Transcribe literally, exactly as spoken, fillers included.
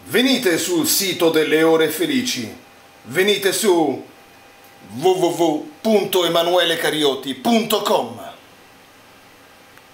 Venite sul sito delle ore felici, venite su w w w punto emanuele carioti punto com.